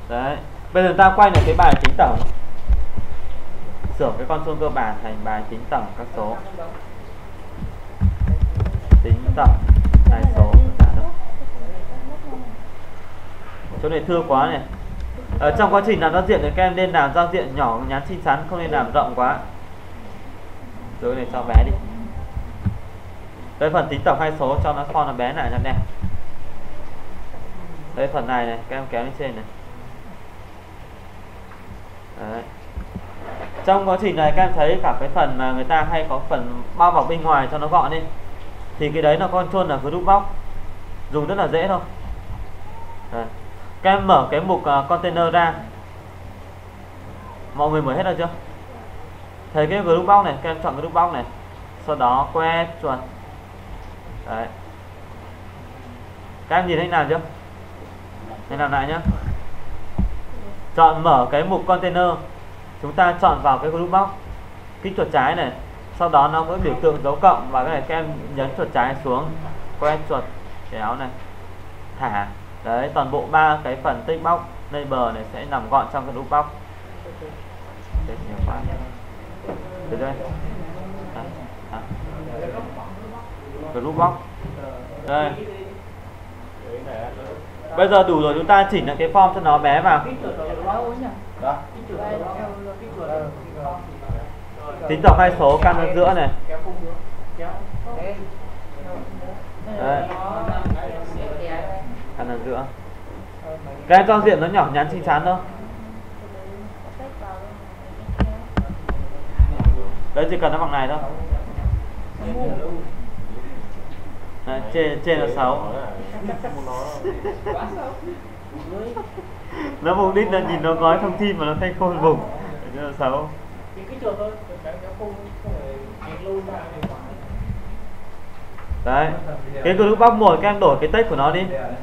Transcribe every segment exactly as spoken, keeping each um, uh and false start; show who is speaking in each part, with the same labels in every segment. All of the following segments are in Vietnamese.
Speaker 1: Đấy, bây giờ ta quay lại cái bài tính tổng, sửa cái con số cơ bản thành bài tính tổng các số. Tính tổng hai số. Chỗ này thưa quá này. Ở trong quá trình làm giao diện thì các em nên làm giao diện nhỏ nhắn xinh xắn, không nên làm rộng quá. Rồi này cho bé đi. Đây phần tính tổng hai số cho nó font nó bé lại cho em. Đây phần này này, các em kéo lên trên này. Đấy. Trong quá trình này các em thấy cả cái phần mà người ta hay có phần bao bọc bên ngoài cho nó gọn đi, thì cái đấy là control là group box, dùng rất là dễ thôi. Đấy. Các em mở cái mục uh, container ra. Mọi người mở hết rồi chưa? Thấy cái group box này, các em chọn group box này, sau đó quét chuột. Đấy. Các em nhìn thấy làm chưa? Nên làm lại nhá. Chọn mở cái mục container, chúng ta chọn vào cái group box, kích chuột trái này, sau đó nó có biểu tượng dấu cộng và cái này các em nhấn chuột trái xuống, quét chuột kéo này, thả. Đấy, toàn bộ ba cái phần text box label này sẽ nằm gọn trong cái group box. Đấy, nhiều quá. Được chưa? À, à. Group box. Đây. Bây giờ đủ rồi, chúng ta chỉnh lại cái form cho nó bé vào. Tính tổng hai số căn ở giữa này. Đấy. Căn ở giữa. Cái giao diện nó nhỏ nhắn xinh xắn thôi. Đấy, chỉ cần nó bằng này thôi. Đấy, trên trên là sáu. Nó mục đích là nhìn nó gói thông tin mà nó thanh khôn vùng. Trên là sáu. Đấy, cái group box một các em đổi cái text của nó đi.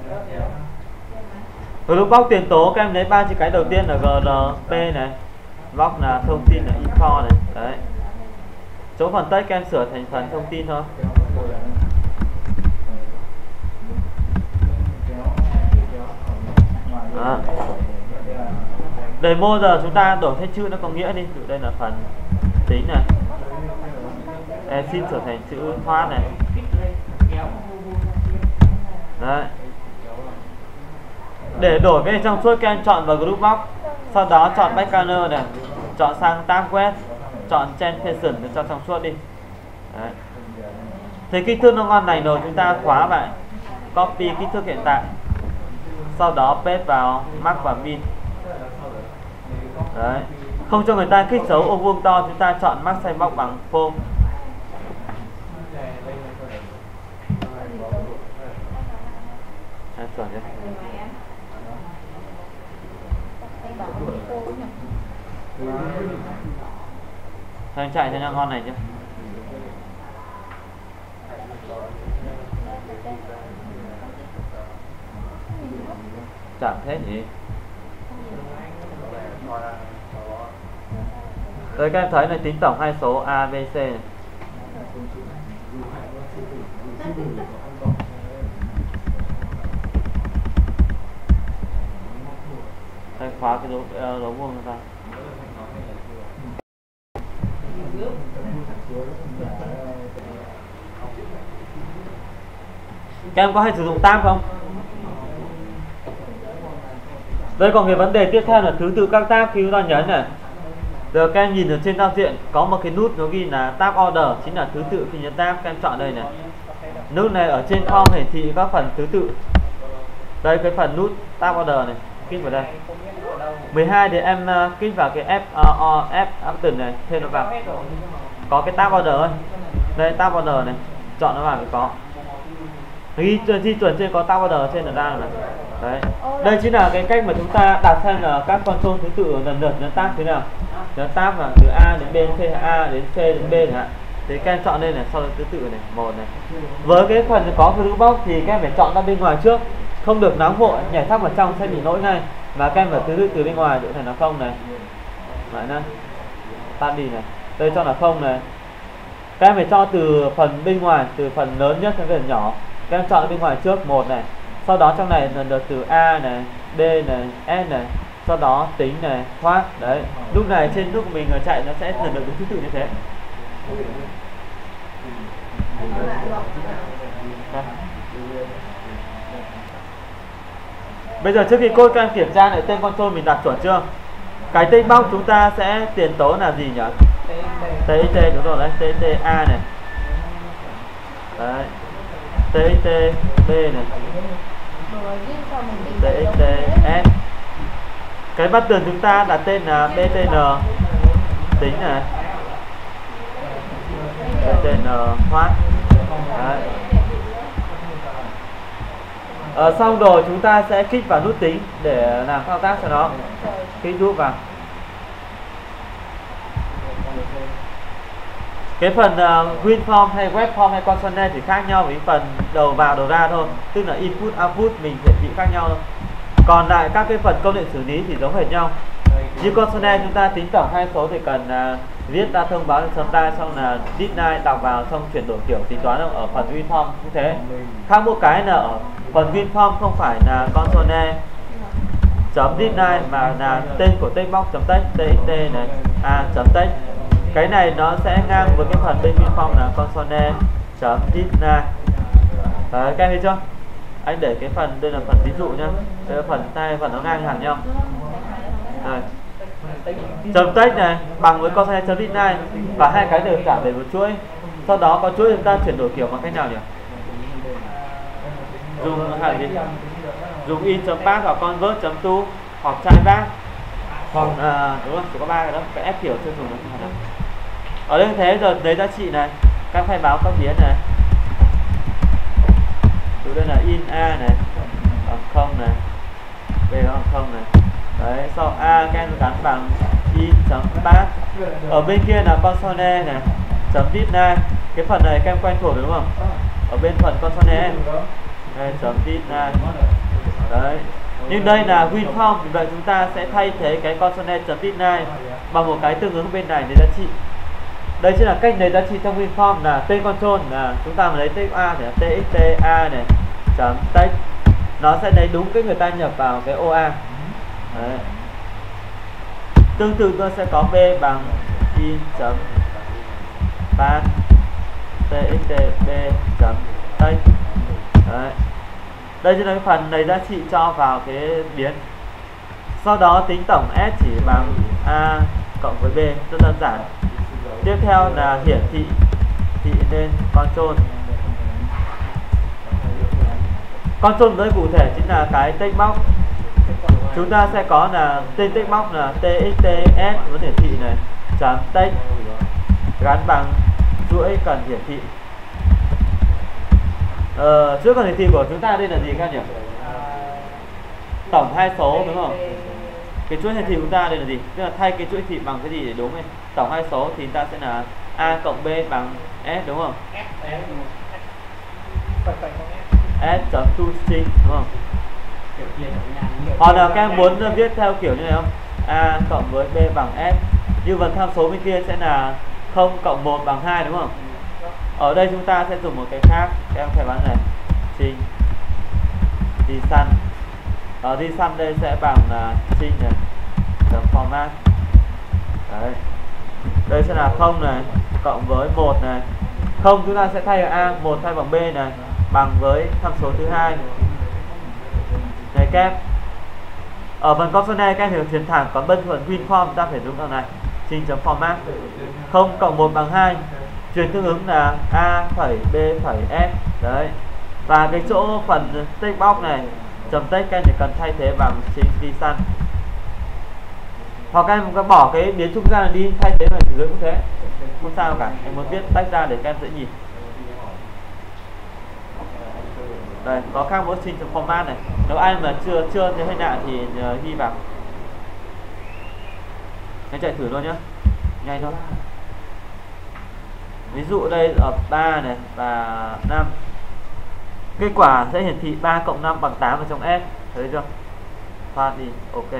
Speaker 1: Group box tiền tố các em lấy ba chữ cái đầu tiên là giê rờ pê này, box là thông tin là info này. Đấy. Chỗ phần text các em sửa thành phần thông tin thôi. À. Demo giờ chúng ta đổi thêm chữ nó có nghĩa đi. Đây là phần tính này, exit trở thành chữ thoát này. Đấy. Để đổi cái trong suốt các em chọn vào group box, sau đó chọn background này, chọn sang tab web, chọn change fashion để cho trong suốt đi. Đấy. Thì kích thước nó ngon này rồi, chúng ta khóa lại, copy kích thước hiện tại, sau đó paste vào max và min. Đấy. Không cho người ta kích dấu ô vuông to, chúng ta chọn max size box bằng form. À, chuẩn đấy. Thôi chạy cho nó ngon này chứ. Chạm thế nhỉ. Đây các em thấy này, tính tổng hai số A, B, C này. Đây, khóa cái dấu, dấu vuông ra. Các em có hay sử dụng tab không? Đây còn cái vấn đề tiếp theo là thứ tự các tab khi chúng ta nhấn này. Giờ các em nhìn ở trên giao diện có một cái nút nó ghi là tab order, chính là thứ tự khi nhấn tab. Các em chọn đây này. Nút này ở trên form hiển thị các phần thứ tự. Đây cái phần nút tab order này, kích vào đây. mười hai thì em uh, kích vào cái F uh, F button này, thêm nó vào. Có cái tab order thôi. Đây tab order này, chọn nó vào thì có. Ghi di chuyển trên có tab order trên là ra này. Đấy. Đây chính là cái cách mà chúng ta đặt xem là các control thứ tự lần lượt nhấn tab thế nào. Nhấn tab là từ A đến B đến C, A đến C đến B chẳng hạn. Thế các em chọn đây này, sau đó thứ tự này, một này. Với cái phần có group box thì các em phải chọn ra bên ngoài trước, không được nóng vội, nhảy thẳng vào trong sẽ bị lỗi ngay. Và các em phải thứ tự từ bên ngoài, chỗ này là không này. Lại nữa. Tắt đi này. Đây cho là không này. Các em phải cho từ phần bên ngoài, từ phần lớn nhất đến phần nhỏ. Các em chọn bên ngoài trước một này. Sau đó trong này lần lượt từ A này, D này, S này, sau đó tính này, thoát. Đấy, lúc này trên lúc mình chạy nó sẽ lần lượt đúng thứ tự như thế. Đây. Bây giờ trước khi code các em kiểm tra lại tên console mình đặt chuẩn chưa? Cái text box chúng ta sẽ tiền tố là gì nhỉ? tê ích tê, đúng rồi đấy, tê ích tê A này. Đấy. tê ích tê B này. tê ích tê S. Cái button chúng ta đặt tên là bê tê en tính này. bê tê en thoát. Đấy. Ờ, xong rồi chúng ta sẽ kích vào nút tính để làm thao tác cho nó. Kích nút vào. Cái phần uh, WinForm hay WebForm hay Console thì khác nhau với phần đầu vào đầu ra thôi. Tức là input output mình hiển thị khác nhau thôi. Còn lại các cái phần công nghệ xử lý thì giống hệt nhau. Như Console chúng ta tính tổng hai số thì cần uh, viết ra thông báo cho chấm tai, xong là deny đọc vào, xong chuyển đổi kiểu tính toán. Ở phần WinForm cũng thế. Khác một cái là ở phần WinForm không phải là console chấm deny mà là tên của text box chấm text txt này a chấm text. Cái này nó sẽ ngang với cái phần bên WinForm là console chấm deny. Đấy, các em thấy chưa? Anh để cái phần đây là phần ví dụ nhá. Đây là phần hai phần nó ngang hẳn nhau. Đây. Chấm text này bằng với console chấm deny, và hai cái đều trả về một chuỗi. Sau đó có chuỗi chúng ta chuyển đổi kiểu bằng cách nào nhỉ? Dùng hẳn gì? Dùng in.path hoặc convert.to hoặc try back. Hoặc à, đúng rồi, chỉ có ba cái đó, cái ép kiểu chưa dùng được. Ở đây thế rồi lấy giá trị này, các khai báo các biến này. Từ đây là in a này bằng không này, b nó bằng không này. Đấy, sau a các em gắn bằng in.path. Ở bên kia là console này chấm deny. Cái phần này các em quen thuộc đúng không? Ở bên phần console đây chấm deny. Đấy. Nhưng đây là WinForm, vì vậy chúng ta sẽ thay thế cái console chấm deny bằng một cái tương ứng bên này lấy giá trị. Đây chính là cách lấy giá trị trong WinForm, là tên control là chúng ta mà lấy text a thì là txt a này chấm text, nó sẽ lấy đúng cái người ta nhập vào cái ô a. Đấy. Tương tự tôi sẽ có b bằng in chấm path txt b chấm text. Đấy. Đây chính là cái phần lấy giá trị cho vào cái biến. Sau đó tính tổng S chỉ bằng A cộng với B, rất đơn giản. Tiếp theo là hiển thị thị lên control. Control với cụ thể chính là cái text box. Chúng ta sẽ có là tên text box là txts với hiển thị này chấm text gắn bằng chuỗi cần hiển thị. Ờ, trước cần hiển thị của chúng ta đây là gì các nhỉ? Tổng hai số đúng không? Cái chuỗi hiển thị của chúng ta đây là gì? Tức là thay cái chuỗi thị bằng cái gì để đúng ấy. Tổng hai số thì chúng ta sẽ là a cộng b bằng s đúng không? S chấm to string đúng không? Hoặc là các em muốn viết theo kiểu như này không? A cộng với b bằng s. Như phần tham số bên kia sẽ là không cộng một bằng hai đúng không? Ở đây chúng ta sẽ dùng một cái khác. Các em phải bán này string đi săn. Ở đi săn đây sẽ bằng là string này chấm format. Đấy. Đây sẽ là không này cộng với một này. Không chúng ta sẽ thay bằng a, một thay bằng b này bằng với tham số thứ hai. Này kép. Ở phần console các em chuyển thẳng, còn bên phần WinForm ta phải dùng đoạn này string chấm format. không cộng một bằng hai. Truyền tương ứng là a phẩy b phẩy s. Đấy. Và cái chỗ phần text box này chấm text các em chỉ cần thay thế bằng string đi săn. Hoặc các em có bỏ cái biến trung gian đi, thay thế bằng dưới cũng thế, không sao cả. Em muốn viết tách ra để các em dễ nhìn. Đây có khác mỗi string trong format này. Nếu ai mà chưa chưa thấy hơi lạ thì nhờ ghi vào. Em chạy thử luôn nhá, nhanh thôi. Ví dụ đây ở ba này và năm. Kết quả sẽ hiển thị ba cộng năm bằng tám ở trong S. Thấy chưa? Thoát đi, ok.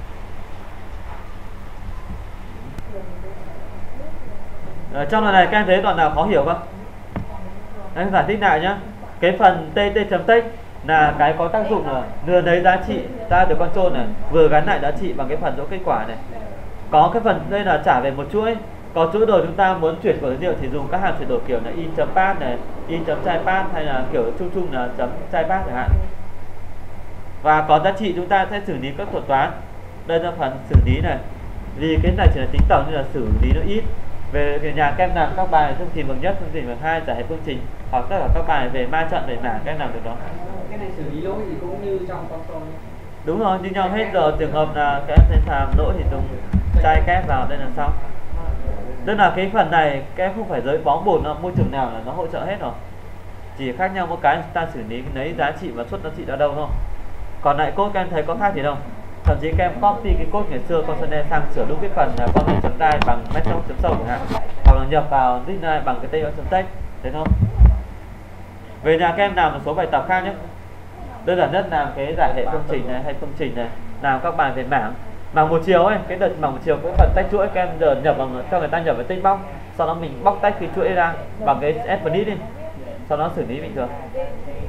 Speaker 1: Ở trong đoạn này các em thấy đoạn nào khó hiểu không? Em giải thích lại nhé. Cái phần tt.text là cái có tác dụng là vừa lấy giá trị ra từ control này, vừa gắn lại giá trị bằng cái phần dấu kết quả này. Có cái phần đây là trả về một chuỗi. Có chuỗi đồ chúng ta muốn chuyển đổi dữ liệu thì dùng các hàm chuyển đổi kiểu là in.path này, in.chaipath hay là kiểu chung chung là .chaipath chẳng hạn. Và có giá trị chúng ta sẽ xử lý các thuật toán. Đây là phần xử lý này. Vì cái này chỉ là tính tổng nên là xử lý nó ít. Về, về nhà các em làm các bài phương trình bậc nhất, phương trình bậc hai, giải hệ phương trình hoặc tất cả các bài về ma trận về mảng các em làm được đó.
Speaker 2: Cái này xử lý lỗi thì cũng như trong console.
Speaker 1: Đúng rồi, như nhau hết rồi. Trường hợp là các em thấy làm lỗi thì dùng chai kép vào đây là xong. Tức là cái phần này các em không phải giới bóng bồn môi trường nào là nó hỗ trợ hết rồi. Chỉ khác nhau một cái chúng ta xử lý lấy giá trị và xuất giá trị ra đâu thôi. Còn lại code các em thấy có khác gì đâu. Thậm chí các em copy cái code ngày xưa console sang sửa đúng cái phần là con chấm đai bằng mét trong chấm sâu chẳng hạn, hoặc là nhập vào line bằng cái tây chấm text, thấy không? Về nhà các em làm một số bài tập khác nhé. Đơn giản nhất làm cái giải hệ phương trình này hay phương trình này, làm các bài về mảng mảng một chiều ấy, cái đợt mảng một chiều cái phần tách chuỗi các em giờ nhập bằng cho người ta nhập vào tích bóc, sau đó mình bóc tách cái chuỗi ra bằng cái split đi, sau đó xử lý bình thường.